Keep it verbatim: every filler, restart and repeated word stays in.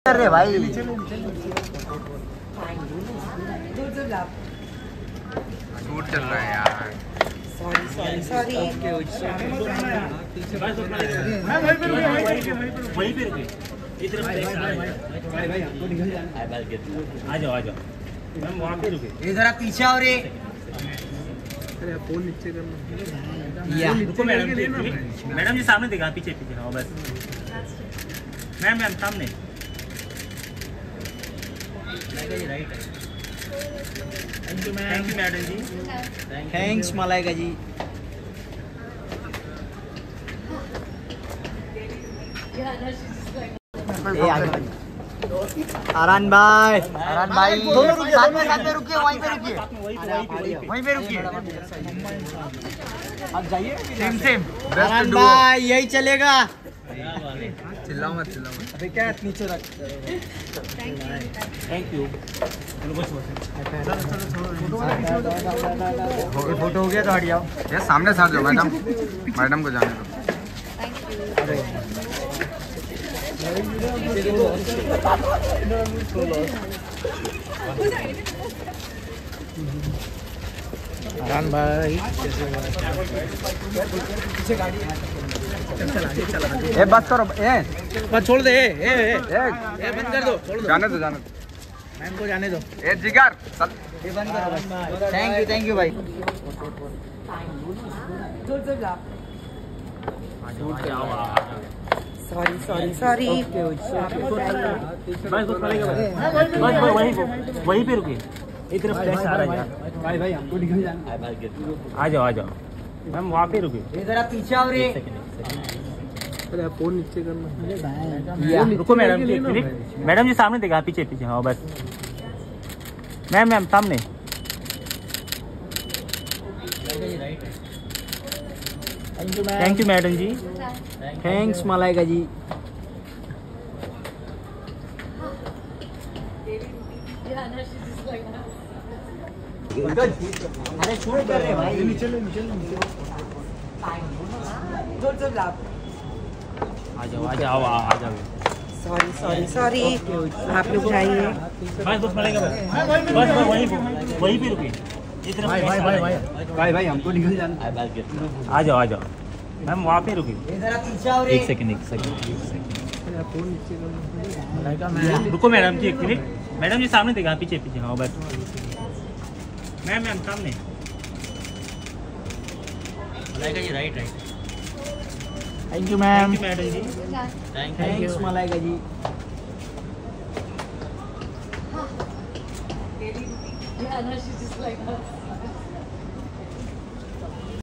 कर रहे भाई? शूट चल रहा है यार। सॉरी सॉरी सॉरी वहीं पे रुके। इधर आ जाओ आ जाओ मैम, वहाँ पे रुके। ये जरा पीछे और ये अरे फोन नीचे करना। या रुको मैडम जी, मैडम जी सामने देखा, पीछे पीछे। हाँ बस मैम मैम सामने। Right. Thank you ma'am. Thank you madam ji. Thanks Malaika ji. Aaran भाई, आरान भाई साथ में साथ में रुकिए, वहीं पे रुकिए, वहीं पे रुकिए। आप जाइए सेम सेम। आरान भाई यही चलेगा। चिल्लाओ मत चिल्लाओ मत। अबे क्या नीचे रख। Thank you. फोटो हो गया तो हट जाओ। ये सामने से आ जाओ मैडम, मैडम को जाने दो। आरान भाई ए बस करो, ए बस छोड़ दे। ए ए ए ए बंद कर दो, छोड़ दो। जाने दो जाने दो। मैम को जाने दो। ए जिगर चल। ये बंद करो बस। थैंक यू थैंक यू भाई। सॉरी सॉरी सॉरी बस बस वहीं वहीं पे रुके। इधर फ्लैश आ रहा है। भाई भाई हमको निकल जाना। आ जाओ आ जाओ मैम, वहाँ पे रुके। ये जरा पीछे और ये अरे फोन नीचे करना। या रुको मैडम जी, एक मिनट। मैडम जी सामने देखा, पीछे पीछे। हाँ बस मैम मैम सामने। Thank you ma'am. Thank you madam ji. Thanks Malaika ji. अरे शूट कर रहे भाई। नीचे नीचे नीचे। आ जाओ आ जाओ आ जाओ। सॉरी सॉरी सॉरी आप लोग जाइए। बस बस मिलेगा बस बस बस वहीं पे वहीं पे रुके। इधर भाई भाई भाई भाई भाई भाई हमको निकल जाना। आ जाओ आ जाओ मैम, वहाँ पे रुके। ये जरा पीछे और एक सेकंड एक सेकंड एक सेकंड। अरे फोन नीचे करना। रुको मैडम जी, एक मिनट। मैडम जी सामने देखा, पीछे पीछे। हाँ बस मैम मैम सामने। Malaika ji right right. Thank you ma'am. Thank you madam ji. Thanks Malaika ji. Yeah, no, she's just like us.